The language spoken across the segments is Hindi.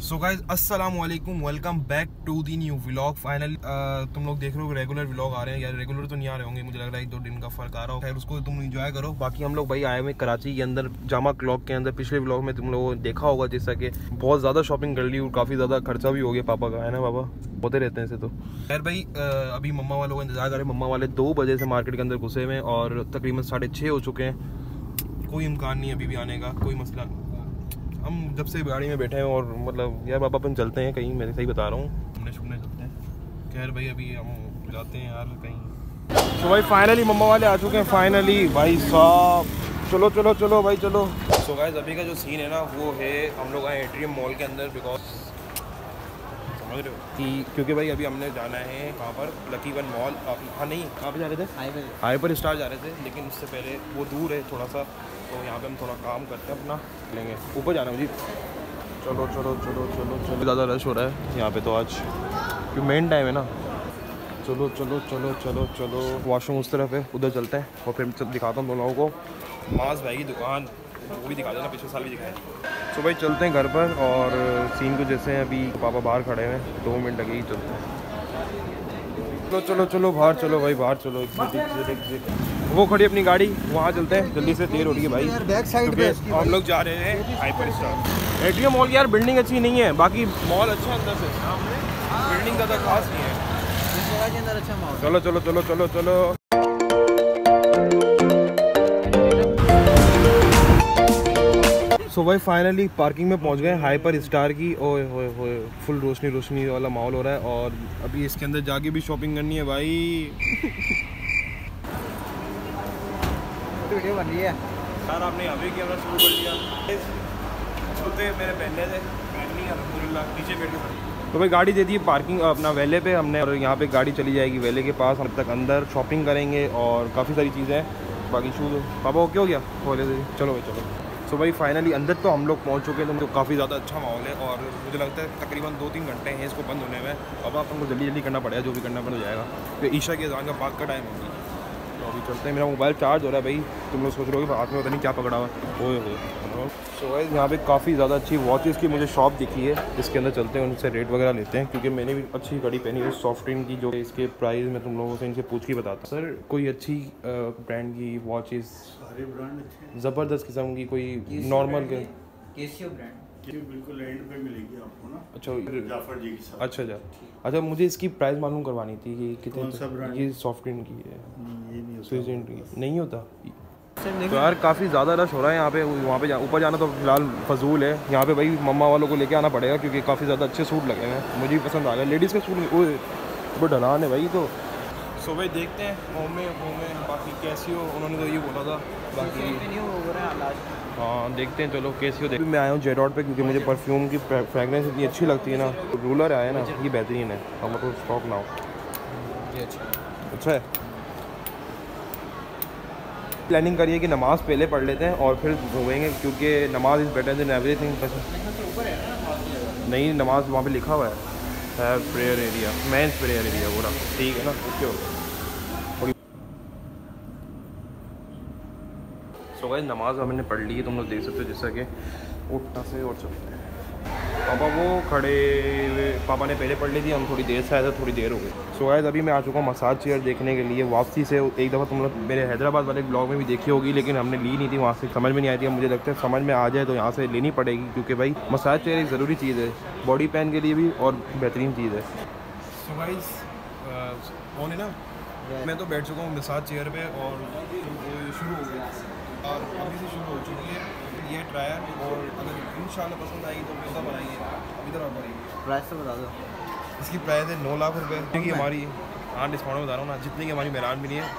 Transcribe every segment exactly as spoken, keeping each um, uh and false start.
सो गाइज अस्सलाम वालेकुम, welcome back to the new vlog. Finally तुम लोग देख रहे हो रेगुलर व्लॉग आ रहे हैं यार। रेगुलर तो नहीं आ रहे होंगे, मुझे लग रहा है एक दो दिन का फर्क आ रहा हो। खैर उसको तुम एंजॉय करो। बाकी हम लोग भाई आए हुए कराची के अंदर जामा क्लॉक के अंदर। पिछले व्लॉग में तुम लोगों ने देखा होगा जैसा कि बहुत ज़्यादा शॉपिंग कर ली और काफ़ी ज़्यादा खर्चा भी हो गया पापा का, है ना पापा? होते रहते हैं ऐसे तो। खैर भाई अभी मम्मा वालों का इंतजार करें। मम्मा वाले दो बजे से मार्केट के अंदर घुसे हुए और तकरीबन साढ़े छः हो चुके हैं। कोई इम्कान नहीं अभी भी आने का, कोई मसला। हम जब से गाड़ी में बैठे हैं और मतलब यार पापा अपन चलते हैं कहीं, मैं सही बता रहा हूँ, घूमने शूमने चलते हैं। खैर भाई अभी हम जाते हैं यार कहीं। तो भाई फाइनली मम्मा वाले आ चुके हैं फाइनली भाई साहब। चलो चलो चलो भाई चलो। सो गाइस अभी का जो सीन है ना वो है हम लोग आए एट्रियम मॉल के अंदर, बिकॉज समझ रहे हो कि क्योंकि भाई अभी हमने जाना है कहाँ पर, लकी वन मॉल। हाँ नहीं, कहाँ पे जा रहे थे? हाईपर हाईपर स्टार जा रहे थे, लेकिन उससे पहले वो दूर है थोड़ा सा, तो यहाँ पे हम थोड़ा काम करते हैं अपना, लेंगे ऊपर जाना है जी। चलो चलो चलो चलो चलो। ज़्यादा रश हो रहा है यहाँ पे तो आज, क्योंकि मेन टाइम है ना। चलो चलो चलो चलो चलो। वॉशरूम उस तरफ है, उधर चलते हैं और फिर दिखाता हूँ तुम लोगों को मास भाई की दुकान, वो भी दिखा देना, पिछले साल भी दिखाए। तो भाई चलते हैं घर पर और सीन को जैसे अभी पापा बाहर खड़े हैं, दो मिनट लगे ही चलते हैं। चलो चलो चलो बाहर चलो भाई, बाहर चलो। Exit exit exit. वो खड़ी अपनी गाड़ी, वहाँ चलते हैं जल्दी से, देर हो रही है भाई। बैक साइड पे हम लोग जा रहे हैं हाइपर स्टार। एटीएम मॉल की यार बिल्डिंग अच्छी नहीं है, बाकी मॉल अच्छा है अंदर से, बिल्डिंग ज़्यादा खास नहीं है जगह के अंदर, अच्छा मॉल। चलो चलो चलो चलो चलो। सो भाई फाइनली पार्किंग में पहुंच गए हाइपर स्टार की। ओए होए होए, फुल रोशनी रोशनी वाला माहौल हो रहा है और अभी इसके अंदर जाके भी शॉपिंग करनी है भाई। वीडियो बन रही है सर, आपने अभी कैमरा शुरू कर दिया। जूते मेरे पहनने थे, पहननी अल्हम्दुलिल्लाह, नीचे बैठ के। तो भाई गाड़ी दे दी पार्किंग अपना वेले पे हमने, और यहाँ पे गाड़ी चली जाएगी वेले के पास। हम तक अंदर शॉपिंग करेंगे और काफ़ी सारी चीज़ें हैं। बाकी शूज़ पापा ओके हो गया खोले दे। चलो भाई चलो। सो भाई फाइनली अंदर तो हम लोग पहुंच चुके हैं, तो काफ़ी ज़्यादा अच्छा माहौल है और मुझे लगता है तकरीबन दो तीन घंटे हैं इसको बंद होने में। अब अपन को जल्दी जल्दी करना पड़ेगा, जो भी करना पड़ जाएगा। तो ईशा के अज़ान का पाक का टाइम होगी, तो अभी चलते हैं। मेरा मोबाइल चार्ज हो रहा है भाई, तुम लोग सोच रहे हो कि हाथ में पता नहीं क्या पकड़ा हुआ है। ओए होए। सो गाइस यहाँ पे काफ़ी ज़्यादा अच्छी वॉचेस की मुझे शॉप दिखी है, जिसके अंदर चलते हैं, उनसे रेट वगैरह लेते हैं। क्योंकि मैंने भी अच्छी घड़ी पहनी है सॉफ्टवेयर की, जो इसके प्राइस मैं तुम लोगों से इनसे पूछ के बताता। सर कोई अच्छी ब्रांड की वॉचेस, सारे ब्रांड अच्छे, ज़बरदस्त किस्म की, कोई नॉर्मल के? केसियो ब्रांड बिल्कुल एंड पे मिलेगी आपको ना। अच्छा जाफर जी के साथ। अच्छा अच्छा अच्छा। मुझे इसकी प्राइस मालूम करवानी थी कि कितने। कौन सा ब्रांड? ये सॉफ्टवेयर की है, ये नहीं होता, स्विजेंट की नहीं होता। तो यार काफ़ी ज़्यादा रश हो रहा है यहाँ पे। वहाँ पे जा, ऊपर जाना तो फिलहाल फजूल है। यहाँ पे भाई मम्मा वालों को लेके आना पड़ेगा, क्योंकि काफ़ी ज़्यादा अच्छे सूट लगे हैं, मुझे भी पसंद आ गया। लेडीज़ के सूट वो ढलान है भाई। तो सो भाई देखते हैं होम में होम में बाकी कैसी हो, उन्होंने तो ये बोला था। बाकी हाँ देखते हैं, चलो कैसी हो। देख मैं आया हूँ जे डॉट पे, क्योंकि मुझे परफ्यूम की फ्रेगरेंस इतनी अच्छी लगती है ना। रूलर आया ना, ये बेहतरीन है, हम तो स्टॉक ना हो। अच्छा है। प्लानिंग करिए कि नमाज़ पहले पढ़ लेते हैं और फिर घूमेंगे, क्योंकि नमाज इज़ बेटर देन एवरीथिंग। नहीं नमाज वहाँ पे लिखा हुआ है, है prayer area, men's prayer area पूरा, ठीक है ना? Okay okay. सो गाइस नमाज हमने पढ़ ली है, तुम लोग देख सकते हो, जैसा कि उठना से और चलते हैं। पापा वो खड़े, पापा ने पहले पढ़ ली थी, हम थोड़ी देर से आए थे, थोड़ी देर हो गई। सो गाइस अभी मैं आ चुका हूँ मसाज चेयर देखने के लिए वापसी से। एक दफ़ा तुम लोग मेरे हैदराबाद वाले ब्लॉग में भी देखी होगी, लेकिन हमने ली नहीं थी, वहाँ से समझ में नहीं आई थी। मुझे लगता है समझ में आ जाए तो यहाँ से लेनी पड़ेगी, क्योंकि भाई मसाज चेयर एक ज़रूरी चीज़ है बॉडी पेन के लिए भी, और बेहतरीन चीज़ है। सो गाइस कौन है ना, मैं तो बैठ चुका हूँ मसाज चेयर पे और शुरू हो गया, और अभी से शुरू हो चुकी है ये ट्रायल। और अगर इंशाल्लाह पसंद आएगी तो पैसा बनाएंगे। इधर और बढ़ेगी। प्राइस तो बता दो। इसकी प्राइस है नौ लाख रुपए, क्योंकि हमारी हाँ डिस्काउंट में बता रहा हूँ ना, जितनी की हमारी मेहरान मिली है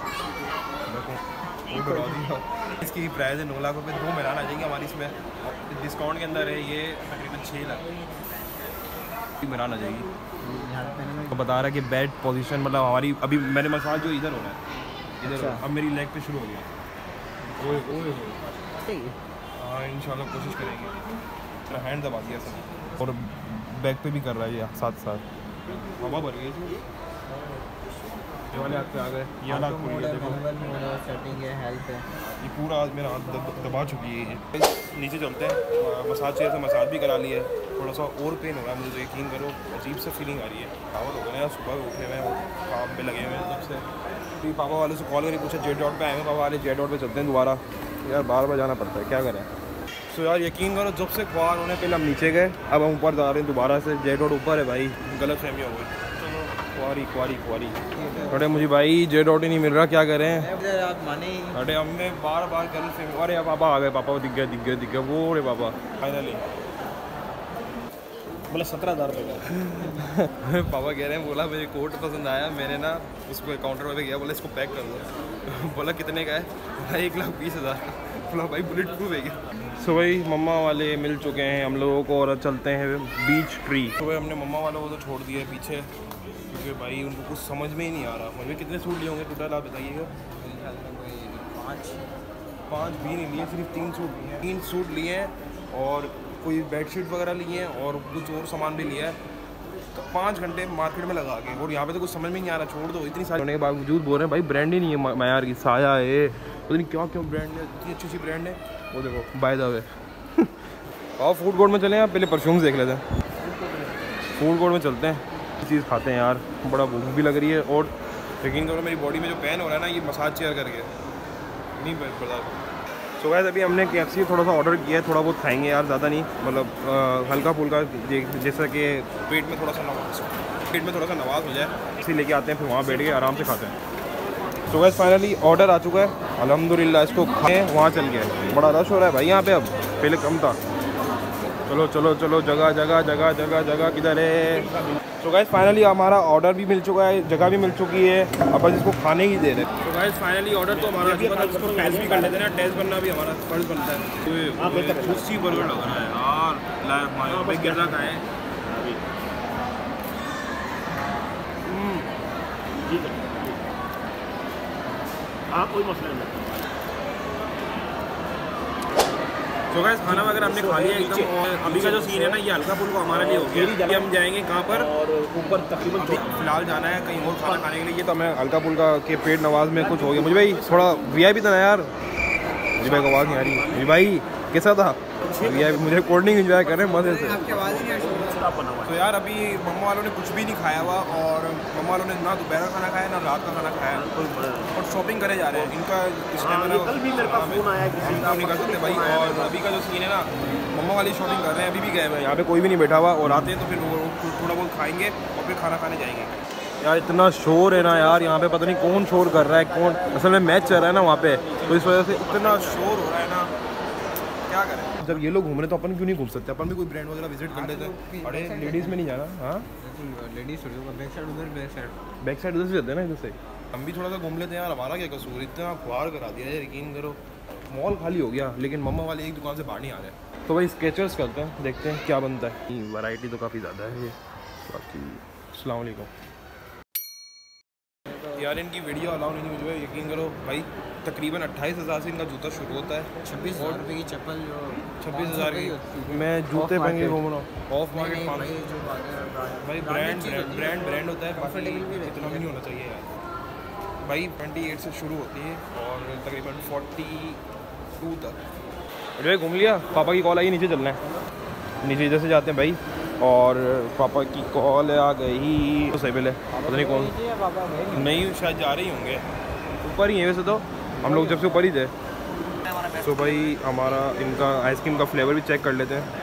देखो। इसकी प्राइस है नौ लाख रुपए, दो मेहरान आ जाएंगे हमारी इसमें। डिस्काउंट के अंदर है ये तकरीबन छः लाख की मेहरान आ जाएगी। तो बता रहा है कि बेड पोजीशन मतलब हमारी अभी मैंने मसाज जो इधर हो रहा है इधर, अब मेरी लेग पे शुरू हो गया। ओए ओए हाँ इंशाल्लाह कोशिश करेंगे। हैंड दबा दिया सब, और बैक पे भी कर रहा है ये साथ साथ। हवा भर गई ये वाले हाथ पे आ गए, ये वाला पूरी देखो सेटिंग है, हेल्थ है, ये पूरा आज मेरा हाथ दब, दबा चुकी है। नीचे चलते हैं, मसाज चेयर से मसाज भी करा ली है थोड़ा सा और पेन हो रहा है मुझे, यकीन करो अजीब सा फीलिंग आ रही है। पावर हो गया यार, सुबह उठे हुए हैं काम पे लगे हुए हैं तब से। फिर पापा वाले से कॉल करके पूछा जेड डॉट पे आए हैं, पापा वाले जेड डॉट पे चलते हैं दोबारा। यार बार बार जाना पड़ता है, क्या करें। सो यार यकीन करो जब से ख्वार होने पहले हम नीचे गए, अब हम ऊपर जा रहे हैं दोबारा से। जेड डॉट ऊपर है भाई, गलत फहमी हो गई। चलो क्वारी क्वारी क्वारी अरे मुझे भाई जेड डॉट ही नहीं मिल रहा, क्या करें। आप माने अरे हमने बार बार गलत फहमी। अरे पापा आ गए, पापा दिख गया दिख गया दिख गया वो रे पापा फाइनली। बोला सत्रह हज़ार रुपये का। पापा कह रहे हैं, बोला मुझे कोट पसंद आया, मैंने ना उसको काउंटर पे गया, बोला इसको पैक कर दो। बोला कितने का है, बोला एक लाख बीस हज़ार। बोला भाई बुलेट प्रूफ है क्या। सो भाई मम्मा वाले मिल चुके हैं हम लोगों को और चलते हैं बीच ट्री। तो भाई हमने मम्मा वालों को तो छोड़ दिया है पीछे, क्योंकि भाई उनको कुछ समझ में ही नहीं आ रहा। मुझे कितने सूट लिए होंगे टोटल आप बताइएगा। पाँच पाँच भी नहीं लिए, सिर्फ तीन सूट लिए हैं। तीन सूट लिए हैं और कोई बेडशीट वगैरह लिए हैं और कुछ और सामान भी लिया है। तो पाँच घंटे मार्केट में लगा के, और यहाँ पे तो कुछ समझ में नहीं आ रहा। छोड़ दो, इतनी सारी होने के बावजूद बोल रहे हैं भाई ब्रांड ही नहीं है मायार की। साया है पता नहीं क्या क्यों ब्रांड है, इतनी अच्छी अच्छी ब्रांड है। वो देखो बाय द वे। और फूड कोर्ट में चले हैं, पहले परफ्यूम्स देख लेते हैं। फूड कोर्ट में चलते हैं, चीज़ खाते हैं यार, बड़ा भूख भी लग रही है। और यकीन करो मेरी बॉडी में जो पेन हो रहा है ना, ये मसाज चेयर करके नहीं बर्दाश्त। सो गाइस अभी हमने के एफ सी थोड़ा सा ऑर्डर किया है, थोड़ा बहुत खाएंगे यार, ज़्यादा नहीं, मतलब हल्का फुल्का, जैसा कि पेट में थोड़ा सा नवाज पेट में थोड़ा सा नवाज हो जाए, इसी लेके आते हैं, फिर वहाँ बैठ के आराम से खाते हैं। सो गाइस फाइनली ऑर्डर आ चुका है अल्हम्दुलिल्लाह, इसको खाएँ वहाँ चल गए। बड़ा रश हो रहा है भाई यहाँ पे, अब पहले कम था। चलो चलो चलो जगह जगह जगह जगह जगह किधर है। तो गाइस फाइनली हमारा ऑर्डर भी मिल चुका है, जगह भी मिल चुकी है, अब बस इसको खाने ही दे रहे हैं। तो गाइस फाइनली ऑर्डर तो हमारा भी, इसको टेस्ट भी कर लेते हैं ना, टेस्ट करना भी हमारा फर्ज बनता है। जूसी बर्गर लग रहा है यार, लाइव मायो भाई गिरना खाएं। हाँ कोई मसला नहीं। तो गाइस खाना वगैरह हमने खा लिया एकदम। और अभी का जो सीन है ना, ये हल्का फुल्का हमारे लिए हो गया। ये हम जाएंगे कहाँ पर, और ऊपर तकरीबन फिलहाल जाना है कहीं और खाना खाने के लिए। ये तो हमें हल्का फुल्का के पेट नवाज में कुछ हो गया। मुझे भाई थोड़ा वी आई पी था ना यार, मुझे भाई को आवाज़ नहीं आ रही। मुझे भाई कैसा था वी आई पी, मुझे कोल्ड ड्रिंक इंजॉय कर रहे हैं मज़े से। तो यार अभी मम्मा वालों ने कुछ भी नहीं खाया हुआ, और मम्मा वालों ने ना दोपहर खाना खाया ना रात का खाना खाया, और शॉपिंग करे जा रहे हैं। इनका इस टाइम कल भी मेरे पास फोन आया किसी का, नहीं कर सकते भाई। और अभी का जो सीन है ना, मम्मा वाली शॉपिंग कर रहे हैं, अभी भी गए हुए हैं, यहाँ पे कोई भी नहीं बैठा हुआ। और आते हैं तो फिर वो थोड़ा बहुत खाएंगे और फिर खाना खाने जाएंगे। यार इतना शोर है ना यार यहाँ पे, पता नहीं कौन शोर कर रहा है, कौन असल में मैच चल रहा है ना वहाँ पे, तो इस वजह से इतना शोर हो रहा है ना, क्या करें। जब ये लोग घूम रहे तो अपन क्यों नहीं घूम सकते, अपन भी कोई ब्रांड वगैरह विजिट कर लेते हैं। अरे लेडीज़ में नहीं जाना। हाँ लेडीज बैक साइड उधर, बैक साइड बैक साइड उधर से जाते हैं ना, इधर से हम भी थोड़ा सा घूम लेते हैं यार। हमारा क्या कसूर, इतना ख्वार करा दिया यार, यकीन करो। मॉल खाली हो गया, लेकिन मम्मा वाले एक दुकान से बाहर नहीं आ रहे। तो भाई स्केचर्स करते हैं, देखते हैं क्या बनता है। वैरायटी तो काफ़ी ज़्यादा है। बाकी अस्सलाम वालेकुम यार, इनकी वीडियो अलाउ नहीं मुझे, यकीन करो भाई। तकरीबन अट्ठाईस हज़ार से इनका जूता शुरू होता है। छब्बीस हज़ार रुपये की चप्पल जो छब्बीस हज़ार की मैं जूते पहन के घूम रहा हूँ। ऑफ मार्केट भाई जो भाई ब्रांड ब्रांड ब्रांड होता है, बाकी इतना भी नहीं होना चाहिए यार भाई। ट्वेंटी एट से शुरू होती है और तकरीबन फोर्टी टू तक। अरे घूम लिया, पापा की कॉल आई, नीचे चलना है, नीचे इधर से जाते हैं भाई। और पापा की कॉल आ गई तो सही पहले पता नहीं कौन, नहीं शायद जा रही होंगे, ऊपर ही है वैसे तो, हम लोग जब से ऊपर ही थे। तो भाई हमारा इनका आइसक्रीम का फ्लेवर भी चेक कर लेते हैं।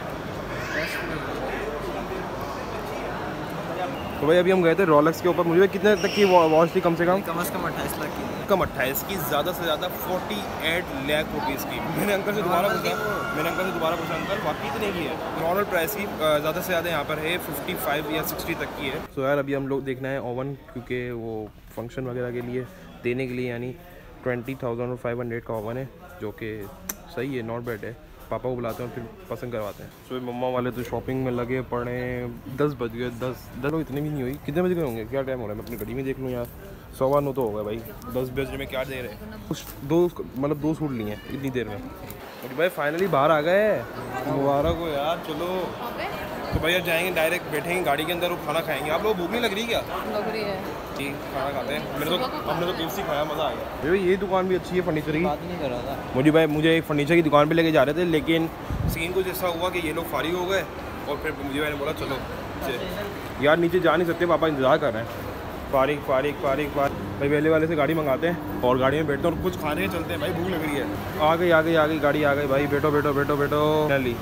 तो भाई अभी हम गए थे रोलेक्स के ऊपर। मुझे कितने तक की वॉच थी कम से कम? कम से कम अट्ठाईस लाख की, कम अट्ठाईस की, ज़्यादा से ज़्यादा फोर्टी एट लाख रुपीज़ की। मैंने अंकल से दोबारा पूछा मैंने अंकल से दोबारा पूछा अंकल वाकई इतने की है? नॉर्मल प्राइस की ज़्यादा से ज़्यादा यहाँ पर है फिफ्टी फाइव या सिक्सटी तक की है। सो so यार अभी हम लोग देखना है ओवन, क्योंकि वो फंक्शन वगैरह के लिए देने के लिए, यानी ट्वेंटी थाउजेंड और फाइव हंड्रेड का ओवन है, जो कि सही है, नॉट बैड है। पापा को बुलाते हैं और फिर पसंद करवाते हैं। सो so, मम्मा वाले तो शॉपिंग में लगे पड़े, दस बज गए, दस दस लोग इतने भी नहीं हुई। कितने बजे गए होंगे, क्या टाइम हो रहा है, मैं अपनी घड़ी में देख लूँ यार, सवा नौ तो हो गया भाई। दस बजे में क्या दे रहे हैं, कुछ दो मतलब दो सूट लिए हैं इतनी देर में। और भाई फाइनली बाहर आ गए, मुबारक हो यार। चलो तो भैया जाएंगे डायरेक्ट, बैठेंगे गाड़ी के अंदर और खाना खाएंगे। आप लोग भूख नहीं लग रही क्या? लग रही है जी, खाना खाते हैं। मैंने तो हमने तो केएफसी खाया, मज़ा आ गया। भाई ये दुकान भी अच्छी है फर्नीचर की, बात नहीं कर रहा था मुझे भाई मुझे एक फर्नीचर की दुकान पे लेके जा रहे थे, लेकिन सीन कुछ ऐसा हुआ कि ये लोग फारिग हो गए और फिर मुझे मैंने बोला चलो यार नीचे जा नहीं सकते, पापा इंतजार कर रहे हैं। फारिग फारिग फारिग फारिग भाई वेले वाले से गाड़ी मंगाते हैं और गाड़ी में बैठते हैं और कुछ खाने चलते हैं भाई, भूख लग रही है। आ गई आ गई आ गई गाड़ी आ गई भाई, बैठो बैठो बैठो बैठो। ली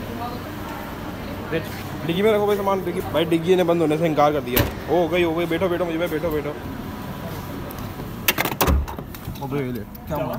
डिग्गी में रखो भाई सामान, डिग्गी भाई डिग्गी ने बंद होने से इनकार कर दिया। हो गई हो गई, बैठो बैठो मुझे भाई, बैठो बैठो। क्या हुआ?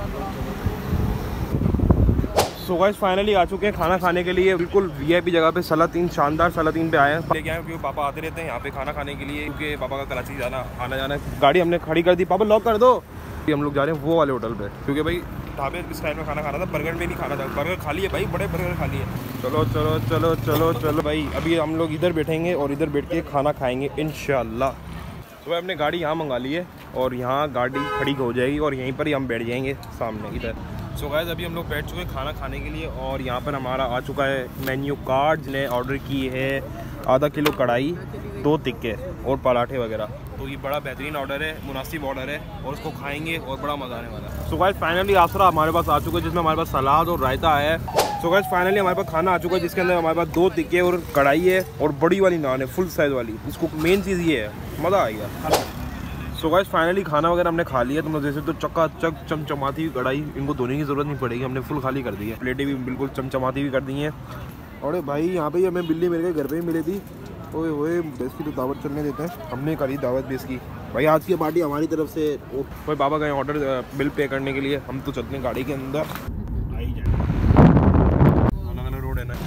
सो गाइस फाइनली आ चुके हैं खाना खाने के लिए, बिल्कुल वीआईपी जगह पे सलातीन, शानदार सलातीन पे आए हैं। लेके आए क्योंकि पापा आते रहते हैं यहाँ पे खाना खाने के लिए, क्योंकि पापा का कराची जाना आना जाना है। गाड़ी हमने खड़ी कर दी, पापा लॉक कर दो। हम लोग जा रहे हैं वो वाले होटल पे, क्योंकि भाई ढाबे स्टाइल में खाना खाना था, बर्गर में नहीं खाना था। बर्गर खा लिए भाई, बड़े बर्गर खा लिए। चलो चलो चलो चलो चलो भाई, अभी हम लोग इधर बैठेंगे और इधर बैठ के खाना खाएंगे इंशाल्लाह। तो भाई अपने गाड़ी यहाँ मंगा ली है और यहाँ गाड़ी खड़ी हो जाएगी और यहीं पर ही हम बैठ जाएंगे सामने इधर। सो गाइस अभी हम लोग बैठ चुके हैं खाना खाने के लिए और यहाँ पर हमारा आ चुका है मेन्यू कार्ड, जिन्हें ऑर्डर की है आधा किलो कढ़ाई, दो टिक्के और पराठे वगैरह। तो ये बड़ा बेहतरीन ऑर्डर है, मुनासिब ऑर्डर है और उसको खाएंगे और बड़ा मज़ा आने वाला है। सो गाइस फाइनली आसरा हमारे पास आ चुका है, जिसमें हमारे पास सलाद और रायता है। सो गाइस फाइनली हमारे पास खाना आ चुका है, जिसके अंदर हमारे पास दो टिक्के और कढ़ाई है और बड़ी वाली नान है, फुल साइज़ वाली। इसको मेन चीज़ ये है, मज़ा आएगा। सो गाइस फाइनली खाना वगैरह हमने खा लिया। तुम लोग जैसे तो चक्का चक चमचमाती हुई कढ़ाई, इनको धोने की ज़रूरत नहीं पड़ेगी, हमने फुल खाली कर दी है। प्लेटें भी बिल्कुल चमचमाती हुई कर दी हैं। और भाई यहाँ पे हमें बिल्ली मेरे घर पे ही मिली थी। ओए ओए बेस की तो दावत चलने देते हैं, हमने करी दावत बेस की। भाई आज की पार्टी हमारी तरफ से। भाई बाबा गए ऑर्डर बिल पे करने के लिए, हम तो चलते हैं गाड़ी के अंदर। आई जाए अलग अलग रोड है ना।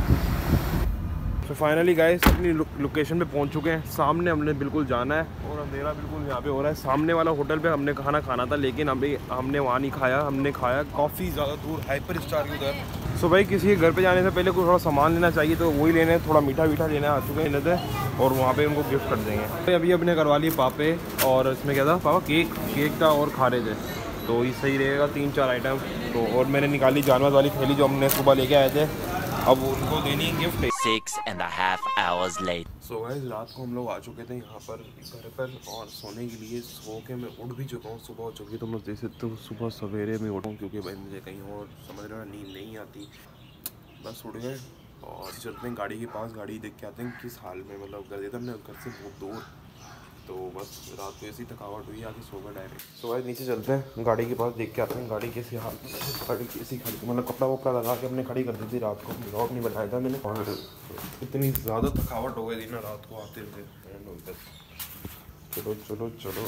तो फाइनली गाइस अपनी लोकेशन पे पहुंच चुके हैं। सामने हमने बिल्कुल जाना है और अंधेरा बिल्कुल यहाँ पे हो रहा है। सामने वाला होटल पे हमने खाना खाना था, लेकिन अभी हमने वहाँ नहीं खाया, हमने खाया काफ़ी ज़्यादा दूर हाइपर स्टार के उधर। सो भाई किसी के घर पे जाने से पहले कुछ थोड़ा सामान लेना चाहिए, तो वही लेने, थोड़ा मीठा वीठा लेने आ चुके हैं थे और वहाँ पे उनको गिफ्ट कर देंगे। अभी अपने करवा लिए पापे और इसमें क्या था पापा, केक केक था और खा रहे थे, तो ये सही रहेगा तीन चार आइटम। तो और मैंने निकाली जानवर वाली थैली जो हमने सुबह लेके आए थे, अब उनको देनी है gift. Six and a half hours late. So guys रात को हम लोग आ चुके थे यहाँ पर घर पर और सोने के लिए। सो के मैं उठ भी चुका हूँ, सुबह हो चुकी है। तो मैं देख सकते हो सुबह सवेरे में उठाऊँ, क्योंकि भाई मुझे कहीं और समझ रहा नींद नहीं आती। बस उठ गए और चलते हैं गाड़ी के पास, गाड़ी देख के आते हैं किस हाल में, मतलब कर देता हमने घर से बहुत दूर। तो बस रात को ऐसी थकावट हुई, आके सो गए डायरेक्ट। सो गाइस नीचे चलते हैं, गाड़ी के पास देख के आते हैं गाड़ी कैसी हाल, गाड़ी कैसी खड़ी, मतलब कपड़ा वपड़ा लगा के हमने खड़ी कर दी थी रात को। ब्लॉग नहीं बनाया था मैंने और इतनी ज़्यादा थकावट हो गई थी ना रात को आते हुए। चलो चलो चलो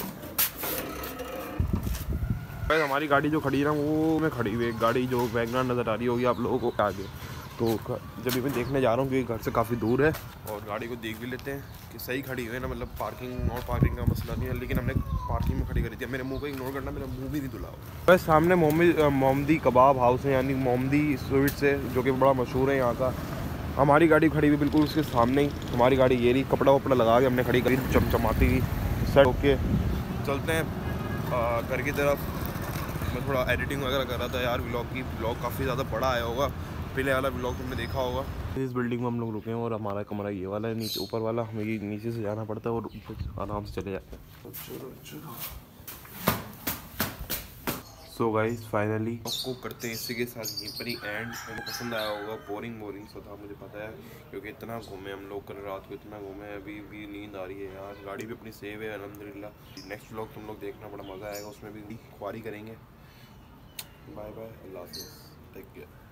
भाई हमारी गाड़ी जो खड़ी है ना वो में खड़ी हुई है गाड़ी, जो वैगनर नज़र आ रही होगी आप लोगों को आगे। तो जब मैं देखने जा रहा हूँ क्योंकि घर से काफ़ी दूर है और गाड़ी को देख भी लेते हैं कि सही खड़ी हुई है ना, मतलब पार्किंग और पार्किंग का मसला नहीं है, लेकिन हमने पार्किंग में खड़ी करी थी। मेरे मुंह को इग्नोर करना, मेरा मुंह भी नहीं धुला। बस सामने मोमदी कबाब हाउस है, यानी मोमदी स्वीट्स है, जो कि बड़ा मशहूर है यहाँ का। हमारी गाड़ी खड़ी हुई बिल्कुल उसके सामने ही, हमारी गाड़ी ये रही, कपड़ा वपड़ा लगा के हमने खड़ी करी चमचमाती हुई। सेट होके चलते हैं घर की तरफ। मैं थोड़ा एडिटिंग वगैरह कर रहा था यार व्लॉग की, व्लॉग काफ़ी ज़्यादा बड़ा आया होगा, पहले वाला व्लॉग तुमने देखा होगा। इस बिल्डिंग में हम लोग रुके हैं और हमारा कमरा ये वाला है, नीचे ऊपर वाला, हमें ये नीचे से जाना पड़ता है और ऊपर आराम से चले जाते हैं। चलो चलो सो गाइस फाइनली आपको करते हैं इसी के साथ यहीं पर ही एंड। मुझे पसंद आया होगा, बोरिंग बोरिंग सा था मुझे पता है, क्योंकि इतना घूमे हम लोग कल रात को, इतना घूमे, अभी भी नींद आ रही है यार। गाड़ी भी अपनी सेव है अल्हम्दुलिल्लाह। नेक्स्ट व्लॉग तुम लोग देखना, बड़ा मज़ा आएगा, उसमें भी ख्वारी करेंगे। बाय बाय, अल्लाह हाफ़िज़, टेक केयर।